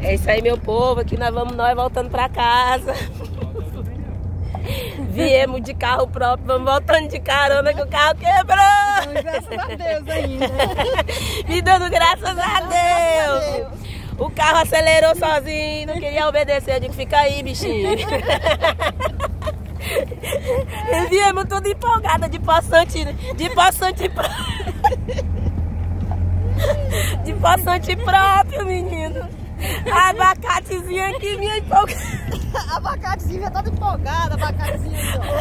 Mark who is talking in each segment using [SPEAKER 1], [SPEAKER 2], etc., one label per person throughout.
[SPEAKER 1] É isso aí, meu povo. Aqui nós voltando pra casa. Viemos de carro próprio, vamos voltando de carona que o carro quebrou.
[SPEAKER 2] Graças a Deus ainda.
[SPEAKER 1] Me dando graças a Deus. O carro acelerou sozinho, não queria obedecer. Eu digo, fica aí, bichinho. Viemos tudo empolgada de poçante próprio, menino. Abacatezinho aqui, minha empolgada.
[SPEAKER 2] Abacatezinho já tá empolgada, abacatezinho.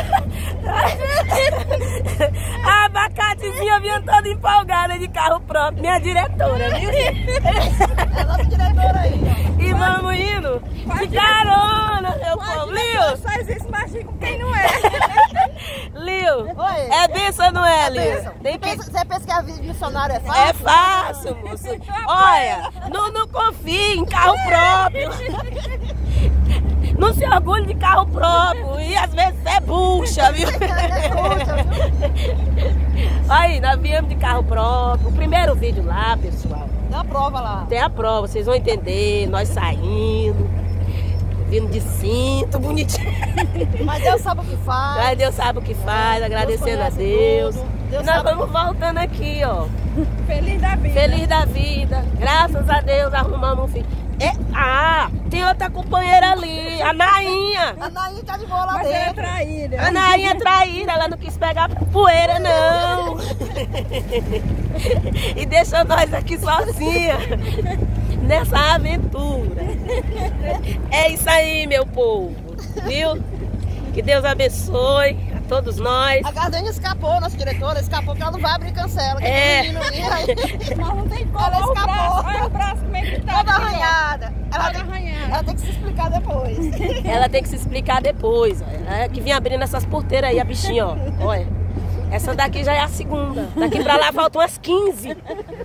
[SPEAKER 1] A abacatezinha vinha toda empolgada de carro próprio, minha diretora, viu?
[SPEAKER 2] É a nossa diretora aí, ó.
[SPEAKER 1] E vamos indo de carona, meu povo. Lio!
[SPEAKER 2] Faz isso, imagina com quem não é.
[SPEAKER 1] Lio,
[SPEAKER 2] Oi.
[SPEAKER 1] é benção ou não é, Lio?
[SPEAKER 2] Você pensa que a vida de missionário é fácil?
[SPEAKER 1] É fácil, moço. Olha, não confie em carro próprio. Não se orgulhe de carro próprio. E às vezes é bucha, viu? Aí, nós viemos de carro próprio. O primeiro vídeo lá, pessoal.
[SPEAKER 2] Tem a prova lá.
[SPEAKER 1] Tem a prova, vocês vão entender. Nós saindo, vindo de cinto, bonitinho.
[SPEAKER 2] Mas Deus sabe o que faz.
[SPEAKER 1] Mas Deus sabe o que faz, agradecendo a Deus. Nós vamos voltando aqui, ó.
[SPEAKER 2] Feliz da vida.
[SPEAKER 1] Feliz da vida. Graças a Deus arrumamos um filho. Tem outra companheira ali, a Nainha.
[SPEAKER 2] A Nainha tá de boa lá
[SPEAKER 3] Mas
[SPEAKER 2] dentro.
[SPEAKER 3] ela é traída.
[SPEAKER 1] A Nainha é traída, ela não quis pegar poeira, não. E deixou nós aqui sozinha nessa aventura. É isso aí, meu povo, viu? Que Deus abençoe a todos nós.
[SPEAKER 2] A Gardênia escapou, nossa diretora, escapou que ela não vai abrir cancela.
[SPEAKER 1] É.
[SPEAKER 3] Mas não tem como.
[SPEAKER 2] Ela escapou.
[SPEAKER 3] Olha o braço como é que tá.
[SPEAKER 2] Toda arranhada.
[SPEAKER 3] Toda arranhada.
[SPEAKER 2] Ela tem que se explicar depois.
[SPEAKER 1] Ela tem que se explicar depois. Olha. Que vinha abrindo essas porteiras aí, a bichinha, ó. Olha. Essa daqui já é a segunda. Daqui pra lá faltam umas 15.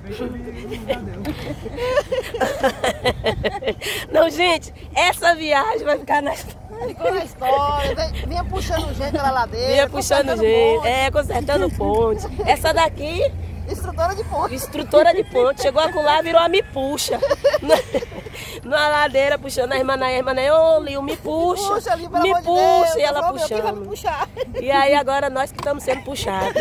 [SPEAKER 1] Não, gente, essa viagem vai ficar na história.
[SPEAKER 2] Ficou na história. Vinha puxando gente pela ladeira.
[SPEAKER 1] Vinha puxando gente. Consertando ponte. Essa daqui,
[SPEAKER 2] Instrutora de ponte.
[SPEAKER 1] instrutora de ponte. Chegou acolá, virou a me puxa. Na ladeira, puxando a irmã Nainha. Ô, Lio, me puxa.
[SPEAKER 2] Puxa, Lio, pelo
[SPEAKER 1] me
[SPEAKER 2] amor de
[SPEAKER 1] puxa.
[SPEAKER 2] Deus.
[SPEAKER 1] E ela
[SPEAKER 2] Falou, meu, quem vai me
[SPEAKER 1] puxando.
[SPEAKER 2] puxar?
[SPEAKER 1] E aí agora nós que estamos sendo puxados.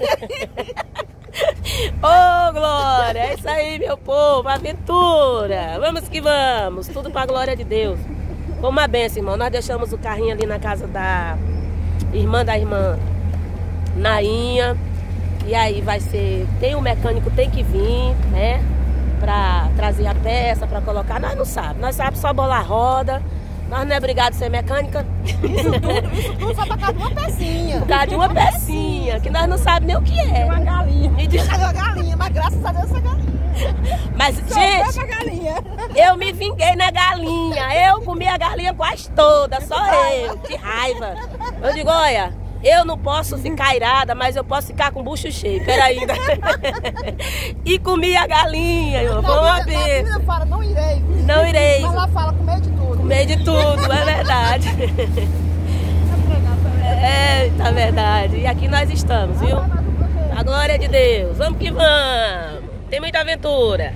[SPEAKER 1] Ô, Glória, é isso aí, meu povo, aventura. Vamos que vamos, tudo para a glória de Deus. Foi uma benção, irmão. Nós deixamos o carrinho ali na casa da irmã Nainha. E aí vai ser, tem um mecânico, tem que vir, né? Pra trazer a peça, pra colocar. Nós não sabemos, nós sabemos só bolar a roda. Nós não é obrigado a ser mecânica.
[SPEAKER 2] Isso tudo só por causa de uma pecinha.
[SPEAKER 1] Por causa de uma pecinha, que nós não sabemos nem o que é.
[SPEAKER 3] Uma galinha.
[SPEAKER 1] E de-
[SPEAKER 2] Cadê a galinha? Mas graças a Deus essa galinha.
[SPEAKER 1] Mas,
[SPEAKER 3] Só
[SPEAKER 1] gente,
[SPEAKER 3] pra galinha.
[SPEAKER 1] eu me vinguei na galinha. Eu comi a galinha quase toda, só eu, de raiva. Eu digo, olha, eu não posso ficar irada, mas eu posso ficar com o bucho cheio. Peraí. E comi a galinha, eu vou uma vez.
[SPEAKER 2] A fala, não irei.
[SPEAKER 1] Não irei.
[SPEAKER 2] Mas ela fala com medo de tudo.
[SPEAKER 1] Com medo de tudo, é verdade. É, tá verdade. E aqui nós estamos, viu? A glória de Deus. Vamos que vamos. Tem muita aventura.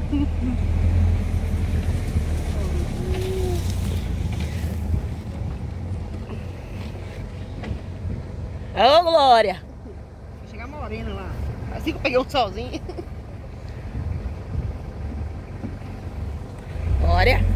[SPEAKER 1] Ô, Glória.
[SPEAKER 2] Vai chegar morena lá. Assim que eu peguei um solzinho.
[SPEAKER 1] Glória.